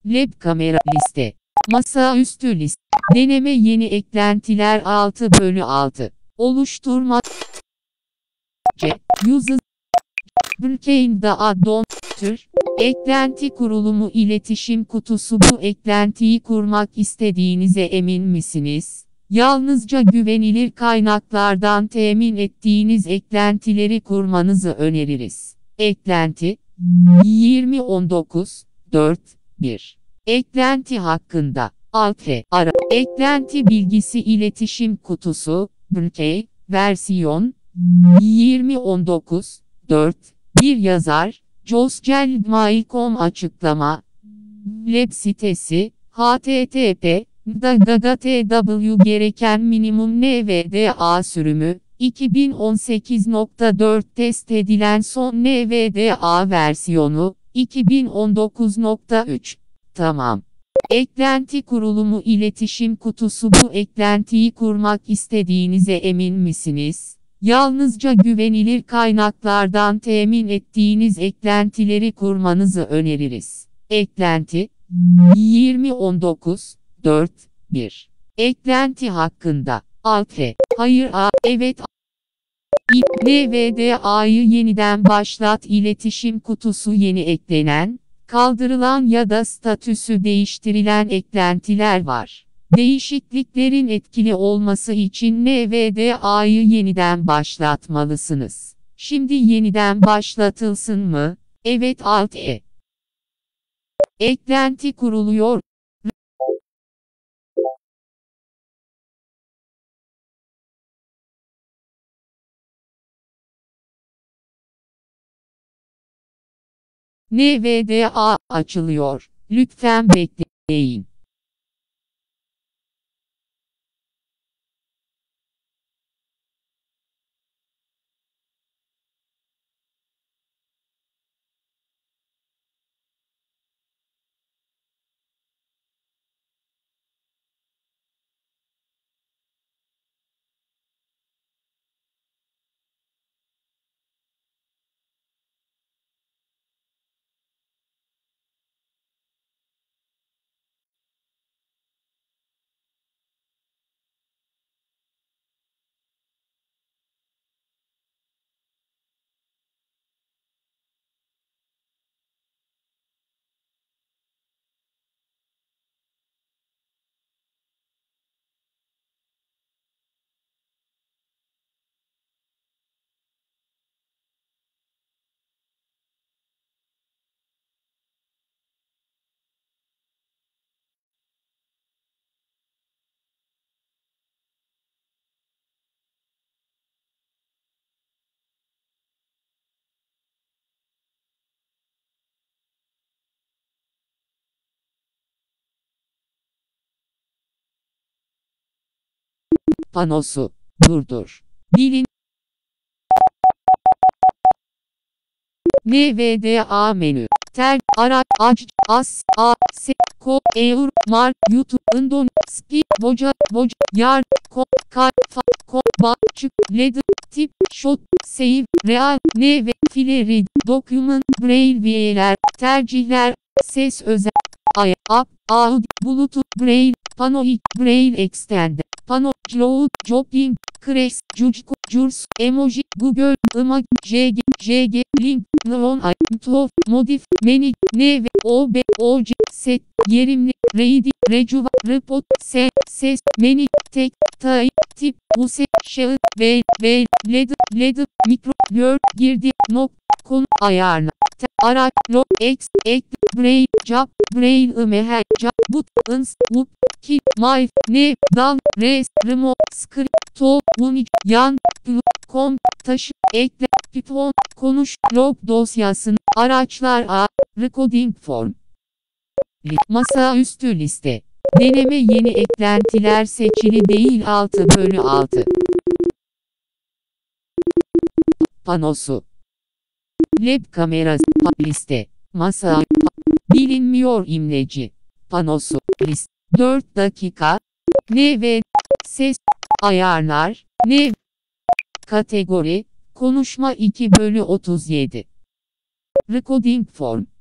Lab kamera liste. Masaüstü liste. Deneme yeni eklentiler 6/6. Oluşturma. User. Brkane da addon. Tür. Eklenti kurulumu iletişim kutusu. Bu eklentiyi kurmak istediğinize emin misiniz? Yalnızca güvenilir kaynaklardan temin ettiğiniz eklentileri kurmanızı öneririz. Eklenti 2019-4-1. Eklenti hakkında ara. Eklenti bilgisi iletişim kutusu Brkane versiyon 2019-4-1 yazar Josgelb.com açıklama. Web sitesi http www gereken minimum NVDA sürümü 2018.4 test edilen son NVDA versiyonu 2019.3. Tamam. Eklenti kurulumu iletişim kutusu. Bu eklentiyi kurmak istediğinize emin misiniz? Yalnızca güvenilir kaynaklardan temin ettiğiniz eklentileri kurmanızı öneririz. Eklenti 2019-4-1. Eklenti hakkında hayır evet NVDA'yı yeniden başlat. İletişim kutusu yeni eklenen, kaldırılan ya da statüsü değiştirilen eklentiler var. Değişikliklerin etkili olması için NVDA'yı yeniden başlatmalısınız. Şimdi yeniden başlatılsın mı? Evet Eklenti kuruluyor. NVDA açılıyor. Lütfen bekleyin. Panosu. Durdur. Bilin. NVDA menü. Tel, ara, aç, as, a, se, ko, eur, mar, YouTube, indon, spi, voca, yar, ko, kar, fa, ko, ba, çık, led, tip, shot, save, real, nv, fileri, document, braille üyeler, tercihler, ses özel, app, audio, bluetooth, braille, panoid, braille extend, pano, cloud, jogging, crash, jujko, jurs, emoji, google, imag, jg, link, nlon, mtof, modif, meni, nv, ob, oj, set, yerimli, ready, rejuva, report, ses, meni, tek, type, tip, use, şahıs, led, mikro, word, girdi, nok, konu, ayarla, araç, log, ek, braille, job, braille, meher, job, but, ins, up, ki, my, ne, dal, res, remote, script, to, unic, yan, kom, taşı, ekle, Python, konuş, log dosyasını, araçlar recording form. Masaüstü liste. Deneme yeni eklentiler seçili değil 6/6. Panosu. Lab kamerası liste. Masa bilinmiyor imleci. Panosu liste. 4 dakika. NV ses ayarlar. NV kategori konuşma 2/37. Recording form.